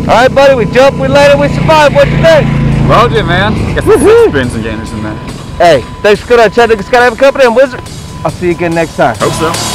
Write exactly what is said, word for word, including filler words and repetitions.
Alright, buddy, we jumped, we landed, we survived. What'd you think? Loved it, man. Got some spins and gainers in there. Hey, thanks for coming on Chattanooga Skydiving Company. I'm Wizard. I'll see you again next time. Hope so.